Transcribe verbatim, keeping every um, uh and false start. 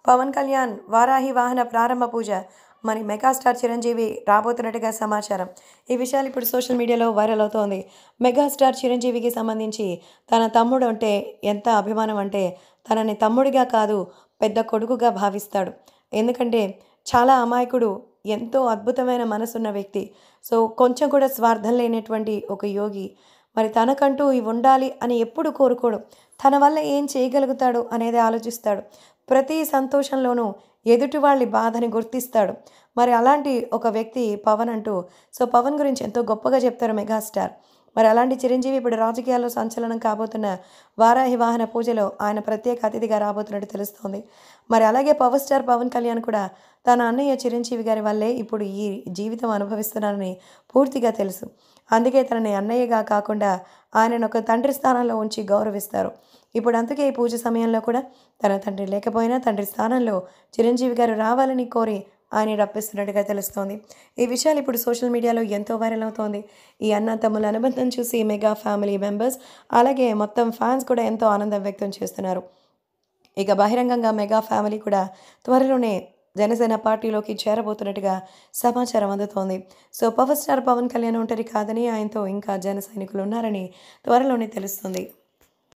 పవన్ కళ్యాణ్ వారాహి వాహన ప్రారంభ పూజ మరి మెగాస్టార్ చిరంజీవి రాబోతున్నట్టుగా సమాచారం. ఈ విషయాలు ఇప్పుడు సోషల్ మీడియాలో వైరల్ అవుతోంది. మెగాస్టార్ చిరంజీవికి సంబంధించి తన తమ్ముడు అంటే ఎంత అభిమానం అంటే తనని తమ్ముడిగా కాదు పెద్ద కొడుకుగా భావిస్తాడు. ఎందుకంటే చాలా అమాయకుడు, ఎంతో అద్భుతమైన మనసున్న వ్యక్తి. సో కొంచెం కూడా స్వార్థం లేనటువంటి ఒక యోగి. మరి తనకంటూ ఇవి ఉండాలి అని ఎప్పుడు కోరుకోడు. తన వల్ల ఏం చేయగలుగుతాడు అనేది ఆలోచిస్తాడు. ప్రతి సంతోషంలోనూ ఎదుటి వాళ్ళ బాధని గుర్తిస్తాడు. మరి అలాంటి ఒక వ్యక్తి పవన్ అంటూ సో పవన్ గురించి ఎంతో గొప్పగా చెప్తారు మెగాస్టార్. మరి అలాంటి చిరంజీవి ఇప్పుడు రాజకీయాల్లో సంచలనం కాబోతున్న వారాహి వాహన పూజలో ఆయన ప్రత్యేక అతిథిగా రాబోతున్నట్టు తెలుస్తోంది. మరి అలాగే పవర్ స్టార్ పవన్ కళ్యాణ్ కూడా తన అన్నయ్య చిరంజీవి గారి వల్లే ఇప్పుడు ఈ జీవితం అనుభవిస్తున్నారని పూర్తిగా తెలుసు. అందుకే తనని అన్నయ్యగా కాకుండా ఆయనను ఒక తండ్రి స్థానంలో ఉంచి గౌరవిస్తారు. ఇప్పుడు అందుకే ఈ పూజ సమయంలో కూడా తన తండ్రి లేకపోయినా తండ్రి స్థానంలో చిరంజీవి గారు రావాలని కోరి ఆయన రప్పిస్తున్నట్టుగా తెలుస్తోంది. ఈ విషయాలు ఇప్పుడు సోషల్ మీడియాలో ఎంతో వైరల్ అవుతోంది. ఈ అన్న తమ్ముల అనుబంధం చూసి మెగా ఫ్యామిలీ మెంబర్స్ అలాగే మొత్తం ఫ్యాన్స్ కూడా ఎంతో ఆనందం వ్యక్తం చేస్తున్నారు. ఇక బహిరంగంగా మెగా ఫ్యామిలీ కూడా త్వరలోనే జనసేన పార్టీలోకి చేరబోతున్నట్టుగా సమాచారం అందుతోంది. So power star Pawan Kalyan ఒంటరి కాదని ఆయనతో ఇంకా జన సైనికులు ఉన్నారని త్వరలోనే తెలుస్తుంది.